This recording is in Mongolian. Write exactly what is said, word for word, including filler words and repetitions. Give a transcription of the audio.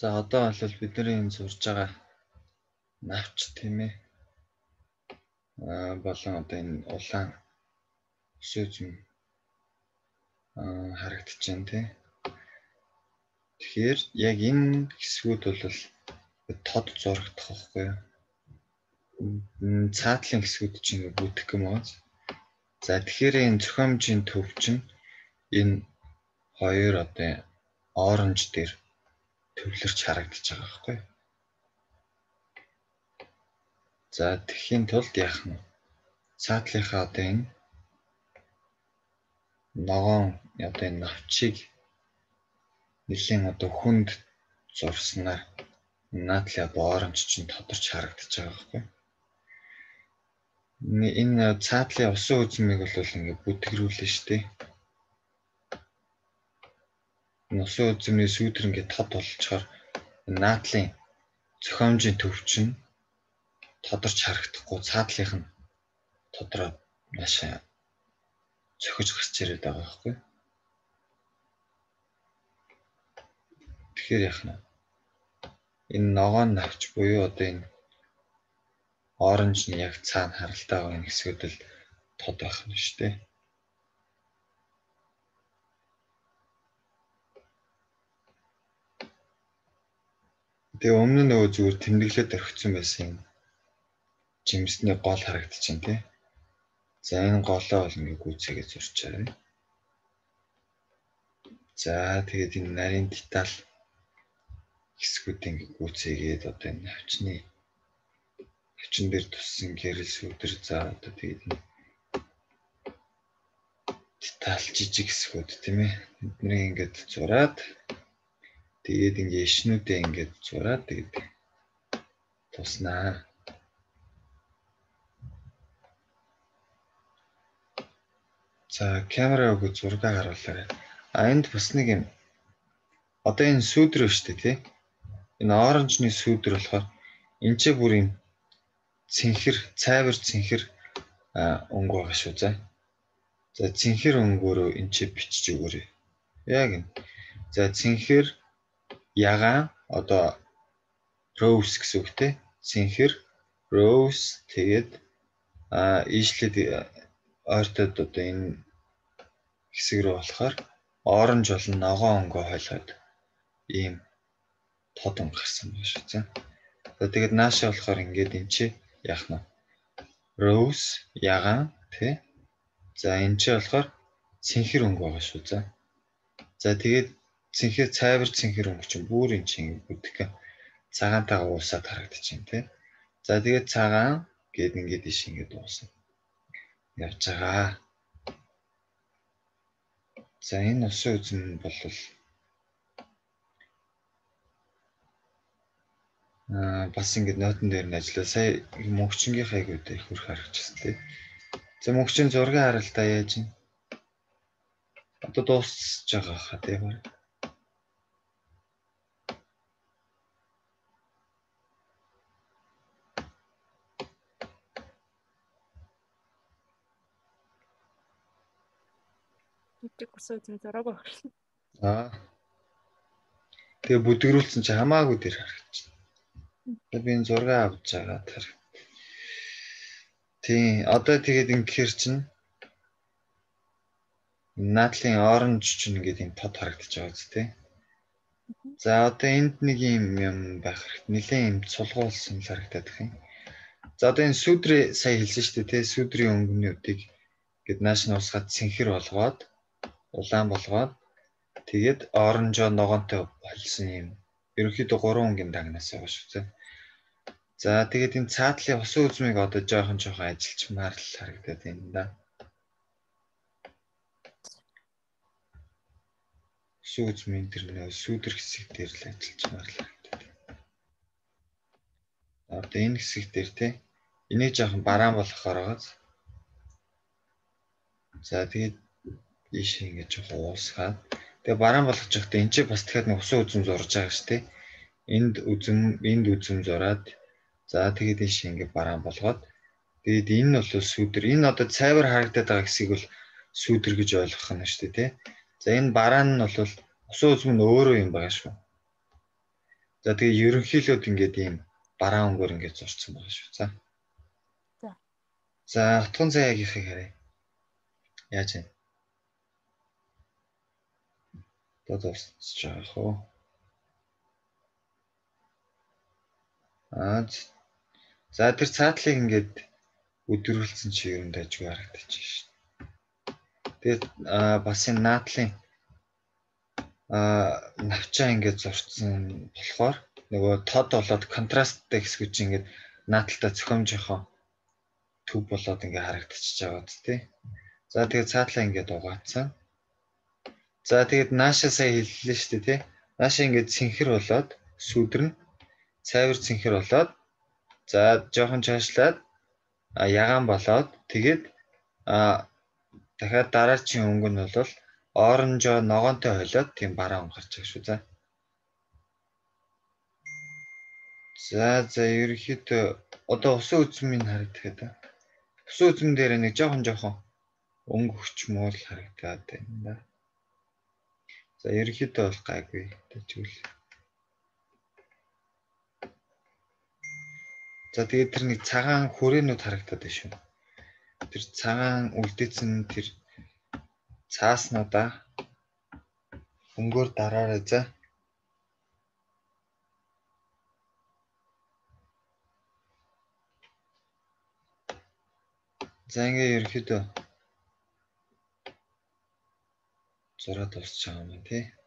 За одоо бол бидний энэ зурж байгаа навч тийм ээ. Аа болон одоо энэ улаан өсөөзм аа харагдаж байна тий. Тэгэхээр яг энэ хэсгүүд бол тод зурагдах байхгүй юу? Цаатлын хэсгүүд чинь ингээ бүтэх юм аа. За тэгэхээр энэ зохиомжийн төв чинь энэ хоёр одоо оранж дээр төвлөрч харагдаж байгаа байхгүй юу? За тэхийн тулд яах нь цаатлынхаа одоо энэ ногоон одоо энэ навчийг нэлийн одоо хүнд зурснаар наадлын одоо оранж чинь тодорч харагдаж байгаа байхгүй. Энэ цаатлын усан үзмийг бол ингээ бүтгэрүүлнэ шүү дээ. Усан үзмний сүүдэр ингээ тод болчоор наадлын зохиомжийн төв чинь тодорч харагдахгүй цаатлынх нь тодроо наашаа зохиж гарч ирээд байгаа байхгүй. Тэгэхээр яах нь энэ ногоон навч буюу одоо энэ оранж нь яг цаана харалтай байгаа энэ хэсгүүд л тод байх нь шүү дээ. Тэгээ өмнө нь нөгөө зүгээр тэмдэглээд орхисон байсан юм. Жимсний гол харагдаж байна тий. За энэ голоо бол ингээ гүйцээгээ зурчаа. За тэгээд энэ нарийн деталь хэсгүүд ингээ гүйцээгээд одоо энэ навчны навчин дээр туссан гэрэл сүдэр за одоо тэгээд деталь жижиг хэсгүүд тийм ээ. Эднийг ингээд зураад тэгээд ингээ ишнүүдээ ингээд зураад тэгээд туснаа. За камера өгөө зураг харуулаарай. А энд бас нэг юм. Одоо энэ сүдэр шүү дээ тий. Энэ оранжны сүдэр болохоор энэ ч бүр юм цэнхэр, цайвар цэнхэр өнгө байгаа шүү за. За цэнхэр өнгөөрөө энэ ч бичиж өгөөрэй. Яг энэ. За цэнхэр ягаан одоо rose гэсэн үг тий. Цэнхэр rose тэгээд а ийшлээд ойртоод одоо энэ хэсэг рүү болохоор оранж болон ногоон өнгөө хойлоод ийм тод өнгө гарсан байна шүү зэ. За тэгээд наашаа болохоор ингээд энэ чи яах нь rose ягаан тий. За энэ чи болохоор цэнхэр өнгө байгаа шүү зэ. За тэгээд цэнхэр цайвар цэнхэр өнгө чинь бүр энэ чинь бүдэх цагаантайгаа уусаад харагдаж байна тий. За тэгээд цагаан гээд ингээд иш ингээд уусаа явж байгаа. За энэ усан үзм бол аа бас ингээд нойтон дээр нь ажиллаа. Сая мөнхчнгийнхаа айгууд их хөрх харагдчихсан тий. За мөнхчин зургийн харалтаа яаж юм? Одоо дуусч байгаа хаа тий баг. Үтэг усан үзм зураагүй харсан. Аа. Тэгээ бүдгэрүүлсэн чи хамаагүй дээр харагдчих. Тэгээ би энэ зураг авч байгаа тэр. Тий, одоо тэгээд ингэхэр чинь наадлын оранж чинь ингээд юм тод харагдаж байгаа зү тий. За одоо энд нэг юм юм байх хэрэгтэй. Нилийн юм цулгуулсан л харагдаад их юм. За одоо энэ сүдрээ сая хэлсэн шүү дээ тий. Сүдрийн өнгөнүүдийг ингээд нааш нь усгаад цэнхэр болгоод улаан болгоод тэгээд оранжоо ногоонтой болсон юм. Ерөнхийдөө гурван өнгийн дагнаас байгаа шүү зэ. За тэгээд энэ цаатлын усан үзмийг одоо жоохон жоохон ажилчмаар л харагдаад байна да. Усан үзмийн тэр нөө сүдэр хэсэг дээр л ажилчмаар л харагдаад байна. Одоо энэ хэсэг дээр те энийг жоохон бараан болгохоор байгааз. За тэгээд ийш ингэж жоохон уусгаад тэгээ бараан болгож явахдаа энэ ч бас тэгэхээр нэг усан үзм зурж байгаа шүү дээ. Энд үзм энд үзм зураад за тэгээд ийш ингэ бараан болгоод тэгээд энэ нь бол сүдэр. Энэ одоо цайвар харагдаад байгаа хэсгийг бол сүдэр гэж ойлгох нь шүү дээ тий. За энэ бараан нь бол усан үзм нь өөрөө юм байгаа шүү. За тэгээ ерөнхийлөөд ингээд ийм бараа өнгөөр ингээд зурцсан байгаа шүү. За. За. За утган зайгийнхыг харъя. Яаж вэ? Дод усч байгаа хөө. Аа. За тэр цаатлыг ингээд өдрүүлсэн чи ер нь дайггүй харагдчих шээ. Тэгээд бас энэ наадлын аа навчаа ингээд зурцсан болохоор нөгөө тод болоод контрасттай хэсгүүч ингээд наадталтаа зохиомжийнхоо төв болоод ингээд харагдчихж байгаа үст тий. За тэгээд цаатлаа ингээд угаацсан. За тэгээд нааша сая хэллээ шүү дээ тий. Нааша ингээд цэнхэр болоод сүудэрнэ. Цайвар цэнхэр болоод за жоохон чаашлаад а ягаан болоод тэгээд а дахиад дараачийн өнгө нь бол оранжоо ногоонтой хойлоод тийм бараа өнгө гарч байгаа шүү. За. За за ерөнхийдөө одоо усан үзм минь харагдах гэдэг. Усан үзмэн дээр нэг жоохон жоохон өнгө өчмөл харагдаад байна да. За ерөнхийдөө бол гайгүй тэгвэл. За тэгээд тэр нэг цагаан хүрээнүүд харагдаад байна шүү. Тэр цагаан үлдээсэн тэр цааснуудаа өнгөөр дараарай за. За ингээ ерөнхийдөө зураад дуусч байгаа юм тий.